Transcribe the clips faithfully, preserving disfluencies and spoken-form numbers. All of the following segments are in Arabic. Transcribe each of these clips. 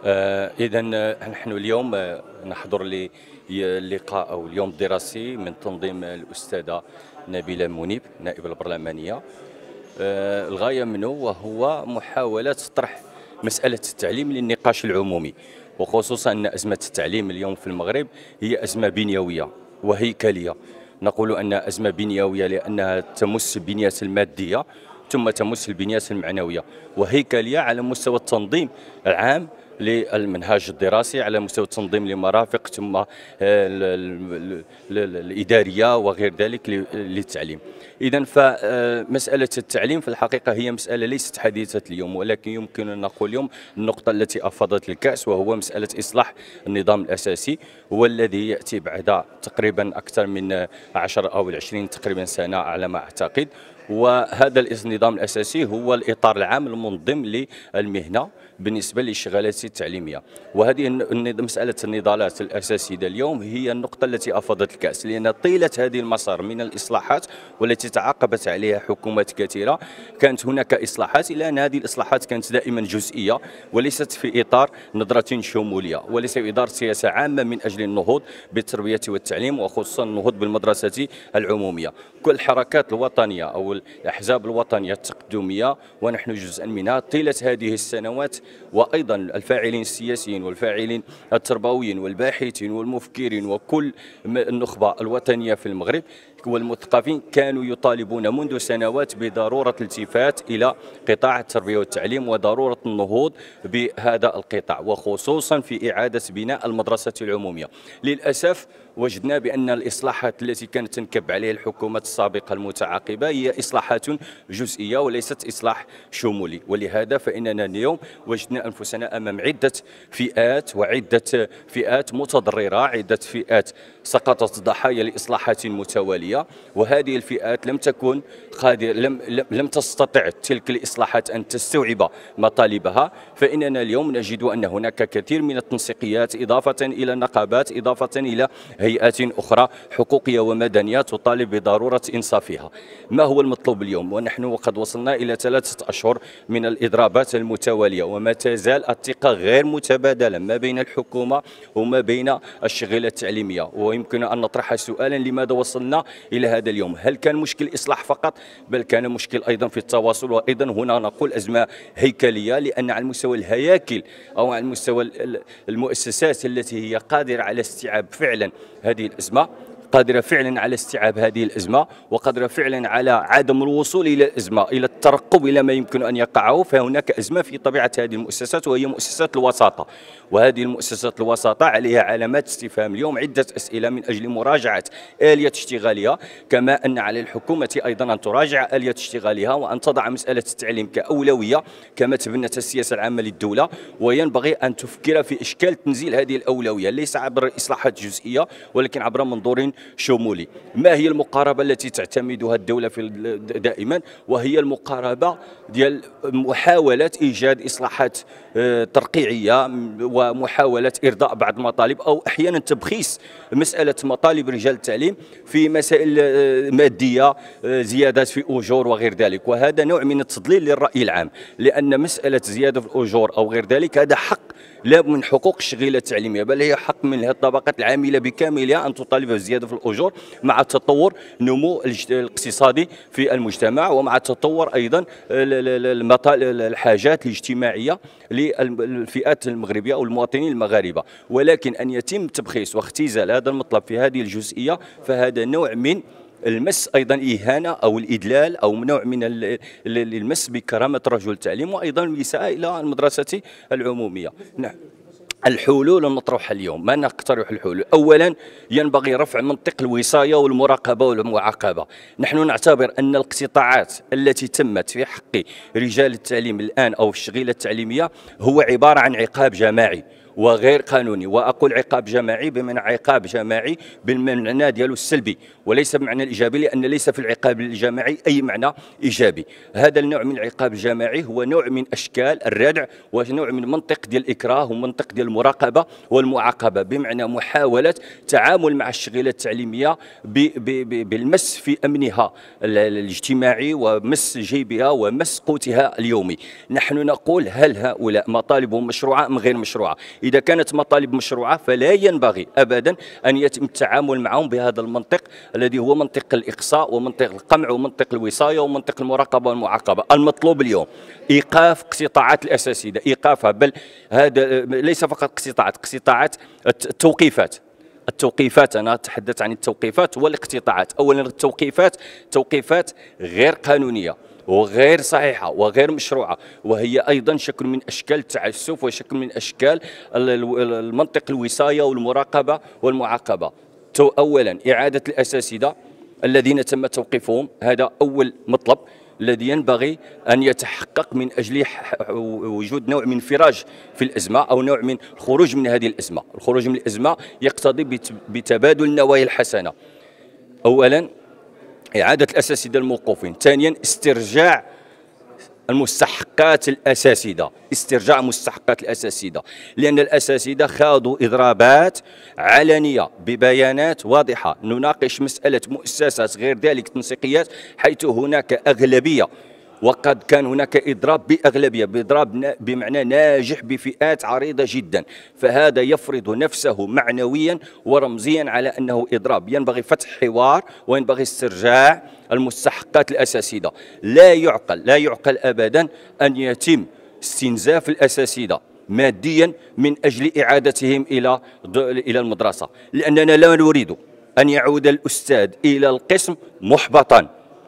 آه إذا نحن اليوم آه، نحضر للقاء أو اليوم الدراسي من تنظيم الأستاذة نبيلة منيب نائب البرلمانية. آه الغاية منه وهو محاولة طرح مسألة التعليم للنقاش العمومي، وخصوصا أن أزمة التعليم اليوم في المغرب هي أزمة بنيوية وهيكلية. نقول أنها أزمة بنيوية لأنها تمس البنيات المادية ثم تمس البنيات المعنوية، وهيكلية على مستوى التنظيم العام للمنهاج الدراسي، على مستوى التنظيم للمرافق، ثم آه، الإدارية وغير ذلك للتعليم. إذا فمسألة التعليم في الحقيقة هي مسألة ليست حديثة اليوم، ولكن يمكن أن نقول اليوم النقطة التي أفاضت الكأس، وهو مسألة إصلاح النظام الأساسي، والذي يأتي بعد تقريبا أكثر من عشر أو عشرين تقريبا سنة على ما أعتقد. وهذا النظام الأساسي هو الإطار العام المنظم للمهنة بالنسبة للشغالات التعليمية. وهذه مسألة النضالات الأساسية اليوم هي النقطة التي أفاضت الكأس، لأن طيلة هذه المسار من الإصلاحات والتي تعاقبت عليها حكومات كثيرة كانت هناك إصلاحات، إلا أن هذه الإصلاحات كانت دائما جزئية وليست في إطار نظرة شمولية، وليس في إطار سياسة عامة من أجل النهوض بالتربية والتعليم، وخصوصا النهوض بالمدرسة العمومية. كل الحركات الوطنية أو الأحزاب الوطنية التقدمية ونحن جزءا منها طيلة هذه السنوات، وأيضا الفاعلين السياسيين والفاعلين التربويين والباحثين والمفكرين وكل النخبة الوطنية في المغرب والمثقفين كانوا يطالبون منذ سنوات بضرورة الالتفات إلى قطاع التربية والتعليم وضرورة النهوض بهذا القطاع، وخصوصا في إعادة بناء المدرسة العمومية. للأسف وجدنا بأن الإصلاحات التي كانت تنكب عليها الحكومات السابقة المتعاقبة هي إصلاحات جزئية وليست إصلاح شمولي، ولهذا فإننا اليوم وجدنا أنفسنا أمام عدة فئات وعدة فئات متضررة، عدة فئات سقطت ضحايا لإصلاحات متوالية، وهذه الفئات لم تكن قادرة لم لم تستطع تلك الإصلاحات أن تستوعب مطالبها. فإننا اليوم نجد أن هناك كثير من التنسيقيات إضافة إلى النقابات، إضافة إلى هيئات أخرى حقوقية ومدنية تطالب بضرورة إنصافها. ما هو المطلوب اليوم؟ ونحن وقد وصلنا إلى ثلاثة أشهر من الإضرابات المتوالية، وما تزال الثقة غير متبادلة ما بين الحكومة وما بين الشغيلة التعليمية. ويمكن أن نطرح سؤالا: لماذا وصلنا إلى هذا اليوم؟ هل كان مشكل إصلاح فقط؟ بل كان مشكل أيضا في التواصل، وأيضا هنا نقول أزمة هيكلية، لأن على مستوى الهياكل أو على مستوى المؤسسات التي هي قادرة على استيعاب فعلا هذه الأزمة، قادرة فعلا على استيعاب هذه الأزمة، وقادرة فعلا على عدم الوصول إلى الأزمة، إلى الترقب إلى ما يمكن أن يقعه. فهناك أزمة في طبيعة هذه المؤسسات، وهي مؤسسات الوساطة، وهذه المؤسسات الوساطة عليها علامات استفهام اليوم، عدة أسئلة من أجل مراجعة آلية اشتغالها، كما أن على الحكومة أيضا أن تراجع آلية اشتغالها وأن تضع مسألة التعليم كأولوية كما تبنت السياسة العامة للدولة. وينبغي أن تفكر في إشكال تنزيل هذه الأولوية ليس عبر إصلاحات جزئية ولكن عبر منظور شمولي. ما هي المقاربة التي تعتمدها الدولة في دائما؟ وهي المقاربة ديال محاولة إيجاد إصلاحات ترقيعية ومحاولة إرضاء بعض المطالب، أو أحيانا تبخيس مسألة مطالب رجال التعليم في مسائل مادية، زيادات في أجور وغير ذلك. وهذا نوع من التضليل للرأي العام، لأن مسألة زيادة في الأجور أو غير ذلك هذا حق لا من حقوق الشغيلة التعليمية، بل هي حق من الطبقات العاملة بكاملها أن تطالب بزيادة في الأجور مع تطور نمو الاقتصادي في المجتمع، ومع تطور أيضا الحاجات الاجتماعية للفئات المغربية أو المواطنين المغاربة. ولكن أن يتم تبخيس واختزال هذا المطلب في هذه الجزئية فهذا نوع من المس أيضا إهانة أو الإدلال أو نوع من المس بكرامة رجل التعليم وأيضا الإساءة إلى المدرسة العمومية. نعم، الحلول المطروحة اليوم، ما نقترح الحلول؟ أولا ينبغي رفع منطق الوصاية والمراقبة والمعاقبة. نحن نعتبر أن الاقتطاعات التي تمت في حق رجال التعليم الآن أو الشغيلة التعليمية هو عبارة عن عقاب جماعي، وغير قانوني. واقول عقاب جماعي بمعنى عقاب جماعي بالمعنى ديالو السلبي وليس بمعنى الايجابي، لان ليس في العقاب الجماعي اي معنى ايجابي. هذا النوع من العقاب الجماعي هو نوع من اشكال الردع ونوع من منطق ديال الاكراه ومنطق ديال المراقبه والمعاقبه، بمعنى محاوله التعامل مع الشغيله التعليميه بالمس في امنها الاجتماعي ومس جيبها ومس قوتها اليومي. نحن نقول هل هؤلاء مطالبهم مشروعه ام غير مشروعه؟ اذا كانت مطالب مشروعه فلا ينبغي ابدا ان يتم التعامل معهم بهذا المنطق الذي هو منطق الاقصاء ومنطق القمع ومنطق الوصايه ومنطق المراقبه والمعاقبه. المطلوب اليوم ايقاف اقتطاعات الاساسيه، ايقافها، بل هذا ليس فقط اقتطاعات، اقتطاعات التوقيفات التوقيفات أنا أتحدث عن التوقيفات والاقتطاعات. أولا التوقيفات توقيفات غير قانونية وغير صحيحة وغير مشروعة، وهي أيضا شكل من أشكال التعسف وشكل من أشكال المنطق الوصاية والمراقبة والمعاقبة. أولا إعادة الأساتذة الذين تم توقيفهم، هذا أول مطلب الذي ينبغي أن يتحقق من أجل وجود نوع من انفراج في الأزمة أو نوع من الخروج من هذه الأزمة. الخروج من الأزمة يقتضي بتبادل النوايا الحسنة. أولا إعادة الأساتذة الموقوفين، ثانيا استرجاع المستحقات الأساسية، استرجاع مستحقات الأساسية، لأن الأساتذة خاضوا إضرابات علنية ببيانات واضحة. نناقش مسألة مؤسسات غير ذلك تنسيقيات حيث هناك أغلبية، وقد كان هناك إضراب بأغلبية، بإضراب بمعنى ناجح بفئات عريضة جدا، فهذا يفرض نفسه معنويا ورمزيا على أنه إضراب. ينبغي فتح حوار وينبغي استرجاع المستحقات الأساسية. لا يعقل لا يعقل أبدا أن يتم استنزاف الأساتذة ماديا من أجل إعادتهم إلى إلى المدرسة، لأننا لا نريد أن يعود الأستاذ إلى القسم محبطا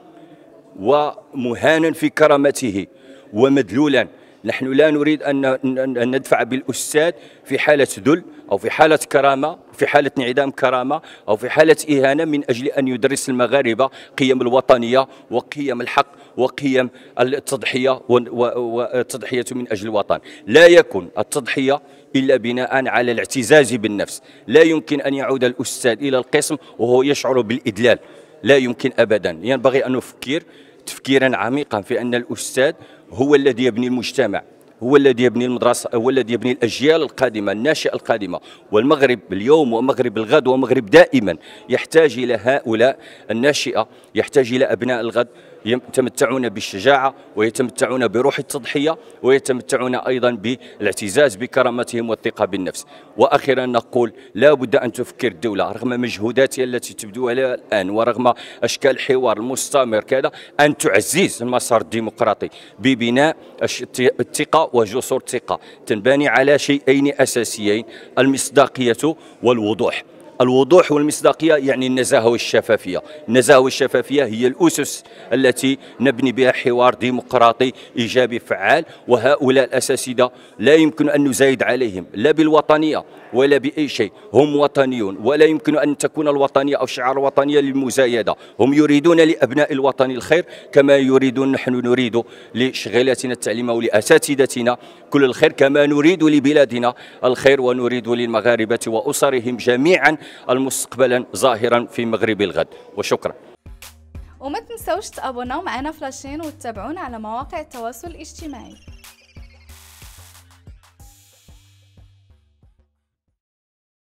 ومهانا في كرامته ومدلولا. نحن لا نريد أن ندفع بالأستاذ في حالة ذل أو في حالة كرامة، في حالة انعدام كرامة أو في حالة إهانة من أجل أن يدرس المغاربة قيم الوطنية وقيم الحق وقيم التضحية والتضحية من أجل الوطن. لا يكون التضحية إلا بناء على الاعتزاز بالنفس. لا يمكن أن يعود الأستاذ إلى القسم وهو يشعر بالإدلال، لا يمكن أبدا. ينبغي أن نفكر تفكيرا عميقا في أن الأستاذ هو الذي يبني المجتمع، هو الذي يبني المدرسة، هو الذي يبني الأجيال القادمة الناشئة القادمة. والمغرب اليوم ومغرب الغد ومغرب دائما يحتاج إلى هؤلاء الناشئة، يحتاج إلى أبناء الغد يتمتعون بالشجاعة ويتمتعون بروح التضحية ويتمتعون أيضا بالاعتزاز بكرامتهم والثقة بالنفس. وأخيرا نقول لا بد أن تفكر الدولة رغم مجهوداتها التي تبدوها الآن ورغم أشكال الحوار المستمر كذا أن تعزز المسار الديمقراطي ببناء الثقة وجسور الثقة تنبني على شيئين أساسيين: المصداقية والوضوح. الوضوح والمصداقية يعني النزاهة والشفافية. النزاهة والشفافية هي الأسس التي نبني بها حوار ديمقراطي إيجابي فعال. وهؤلاء الأساتذة لا يمكن أن نزايد عليهم لا بالوطنية ولا بأي شيء، هم وطنيون ولا يمكن أن تكون الوطنية أو شعار الوطنية للمزايدة. هم يريدون لأبناء الوطن الخير كما يريدون نحن نريد لشغيلاتنا التعليمية ولأساتذتنا كل الخير، كما نريد لبلادنا الخير ونريد للمغاربة وأسرهم جميعا المستقبلا ظاهرا في مغرب الغد. وشكرا. وما تنسوش تابوناو معنا فلاشين وتتابعونا على مواقع التواصل الاجتماعي.